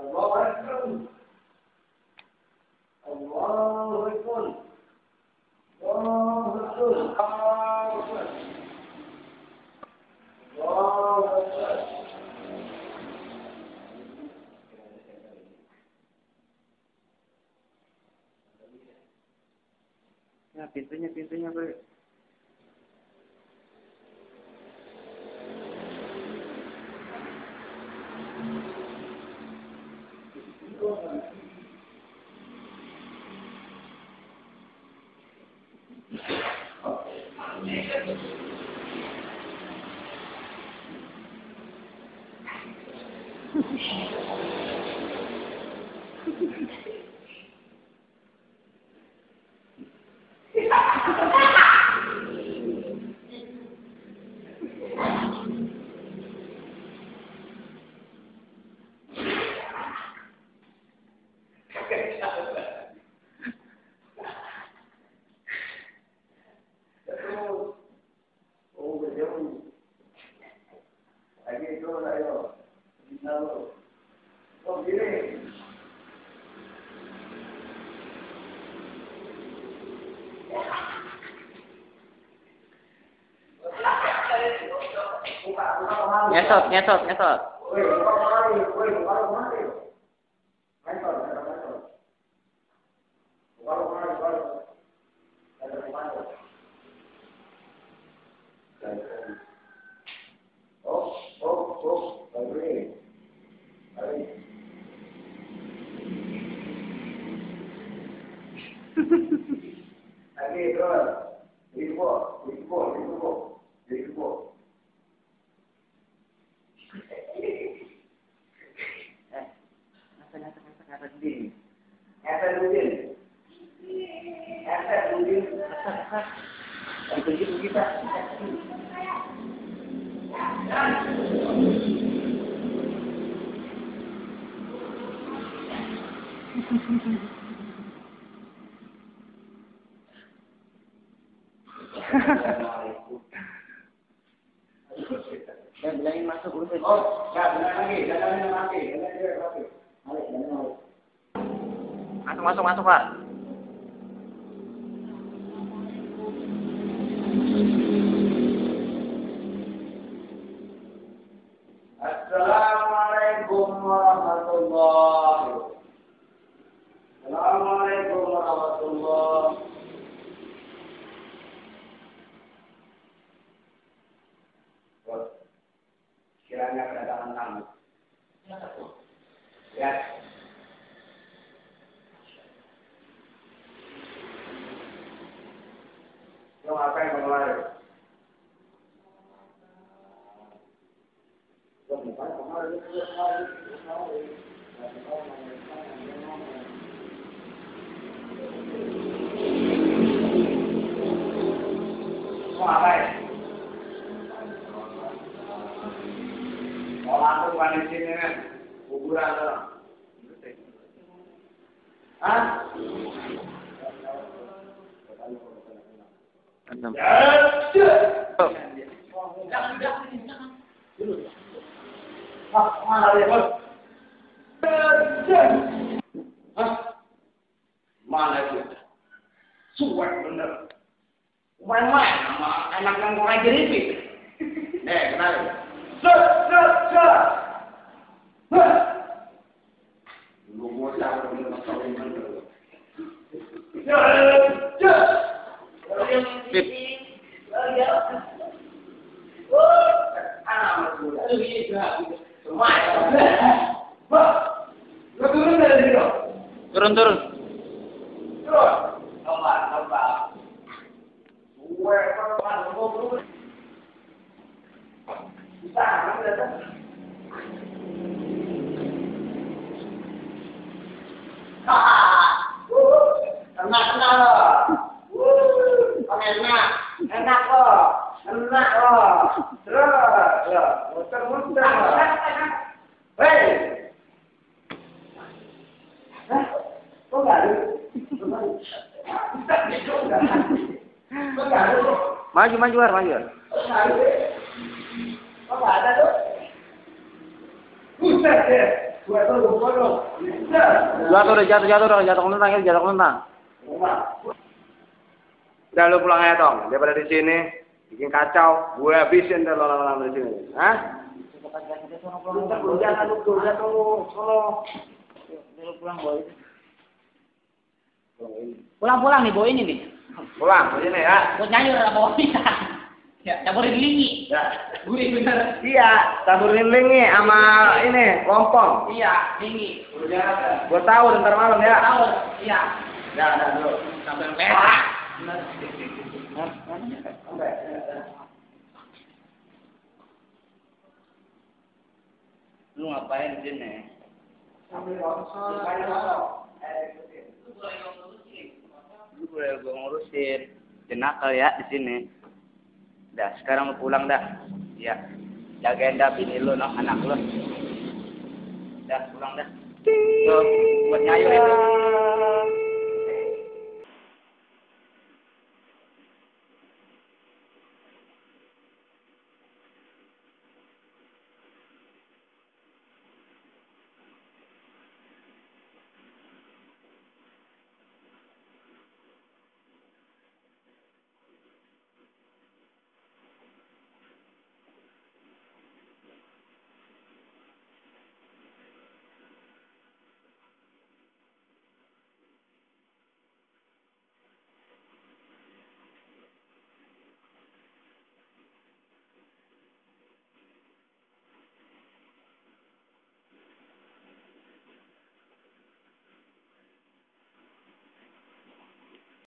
Allahu Akbar. Allahu Akbar. Allahu Akbar. Allahu Akbar. Ya, pintunya, Bro. Ngesot. Dan bilangin masuk dulu. Oh, ya, jalan lagi. Masuk, Pak. Assalamualaikum warahmatullahi wabarakatuh. Kiranya kedatangan tamu. Ya. Lo ngapain kemarin? Mau ngapain? Mau langsung panen sini kan? Kuburan tuh. Hah? Mana dia, Bos? Hah? Mana itu? Suwek bener. Main-main sama anak yang mau ngajar ini. Kenalin. Lu bocah udah masalah bener. Turun. Enak kok. Terus, muter. Hei. Kok nggak ada? Maju. Kok nggak ada tuh? Buset deh. Jatuh kelentang. Udah lu pulang aja Tong, daripada di sini bikin kacau, gue habisin deh lo lama-lama di sini. Hah? Pulang nih, bawa ini nih. Pulang ke sini ya. Buat nyanyi udah bawa ini. Ya, campur lingi. Ya. Gue bener. Iya, taburin lingi sama ini lompong. Iya, lingi. Gue tahu ntar malam ya. Tahu. Iya. Ya, udah dulu. Sampai merah. Lu ngapain di sini? Lu boleh gue ngurusin. Jenakal ya di sini. Dah, sekarang lu pulang dah. Ya. Jagain dah bini lu, no, anak lu. Dah, pulang dah. Tuh, buat nyayu itu.